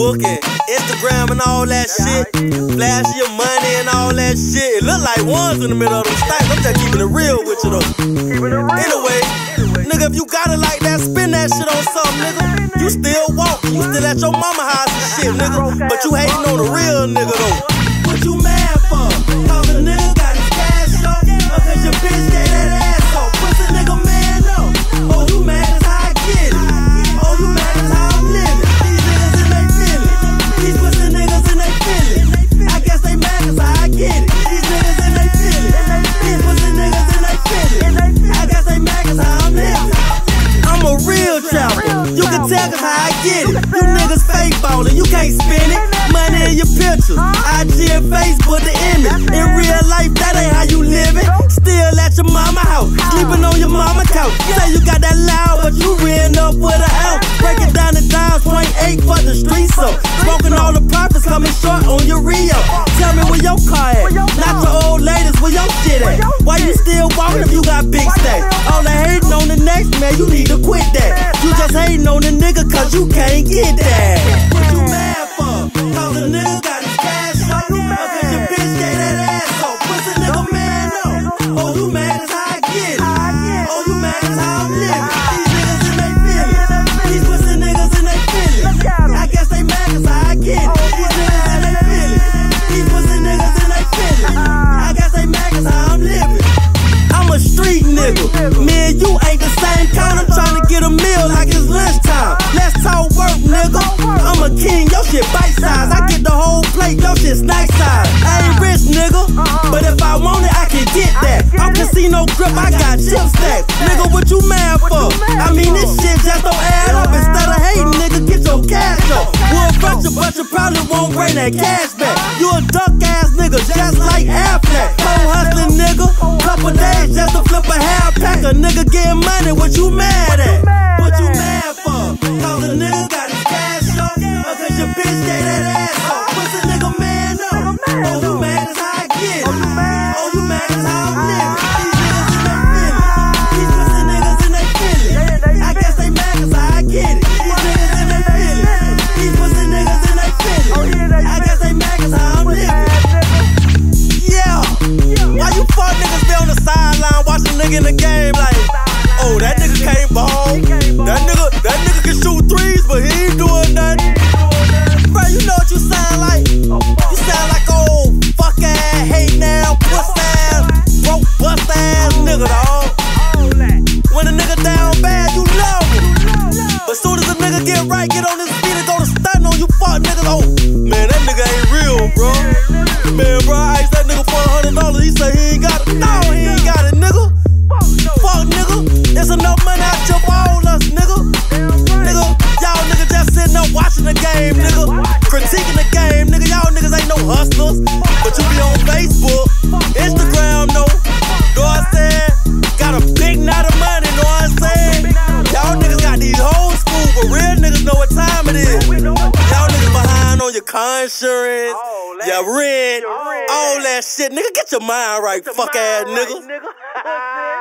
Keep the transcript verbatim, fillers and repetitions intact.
Facebook and Instagram and all that shit. Flash your money and all that shit. It look like ones in the middle of them stacks. I'm just keeping it real with you though. Anyway, nigga, if you got it like that, spend that shit on something, nigga. You still walking, you still at your mama house and shit, nigga. But you hating on the real nigga though. What you mad for? Cause a nigga got his cash up, or cause your bitch gave that ass off. Pussy nigga man up. Oh, you mad as how I get it. Oh, you mad as how I'm living. These niggas in they feelin'. These pussy niggas in they feelin'. I guess they mad as how I get it. These niggas in they feelin'. These pussy niggas in they feelin'. I guess they mad as how I'm living. I'm a real trapper. You can tell cause how I get it. You niggas fake ballin', you can't spin it. Money in your pictures, I G and Facebook the image. In real life, that ain't how you living. Still at your mama house, sleeping on your mama couch. Say you got that loud, but you ran up with a ounce. Break it down to dimes, point eight for the streets up. Smoking all the profits, coming short on your Rio. Tell me where your car at, not your old ladies, where your shit at. Why you still walking if you got big stacks? All that hating on the next man, you need to quit that. You just hating on the nigga cause you can't get that. What you mad for? Cause a nigga got his cash up, or cause your bitch gave that ass off. Pussy nigga man up. Oh, you mad as how I get it. Oh, you mad as how I'm living. These niggas in they feelin'. These pussy niggas in they feelin'. I guess they mad as how I get it. These niggas in they feelin'. These pussy niggas in they feelin'. I guess they mad as how I'm living. I'm a street nigga. Me and you ain't the same kind. I'm trying to get a meal like it's lunchtime. Let's talk work, nigga. I'm a king, your shit bite size. I get the whole plate, your shit snack size. I ain't rich, nigga, but if I want it, I can get that. I'm casino grip, I got chip stacks. Nigga, what you mad for? I mean, this shit just don't add up. Instead of hating, nigga, get your cash up. We'll front you, but you probably won't bring that cash back. You a duck ass nigga, just like Affleck. Home hustling, nigga, couple days just to flip a half pack. A nigga getting money, what you mad at? What you mad for? Cause a nigga got his cash up, or cause your bitch gave that ass off. Pussy nigga man up. Oh, you mad as how I get it. Oh, you mad as how I'm living. These niggas in they feelin'. These pussy niggas in they feelin'. I guess they mad as how I get it. These niggas in they feelin'. These pussy niggas in they feelin'. I guess they mad as how I'm living. Yeah. Why you fuck niggas be on the sideline watching nigga in the game like, oh, that nigga can't ball. That nigga, that nigga can shoot threes, but he ain't doing nothing. Bro, you know what you sound like? You sound like old fuck ass, hate now, puss ass, broke bust ass nigga, dawg. When a nigga down bad, you love him. But soon as a nigga get right, get on his feet and go to stun on you fuck niggas. Oh, man, that nigga ain't real, bro. Man, bro, I asked that nigga for a hundred dollars. He said he ain't got it. No, he ain't got it, nigga. Fuck, nigga. There's enough money out your all us, nigga. Nigga, y'all niggas just sitting up watching the game, nigga. Critiquing the game, nigga. Y'all niggas ain't no hustlers. But you be on Facebook, Instagram, no. Know what I'm saying? Got a big knot of money, know what I'm saying? Y'all niggas got these old school, but real niggas know what time it is. Y'all niggas behind on your car insurance, your rent, all that shit. Nigga, get your mind right, fuck ass nigga.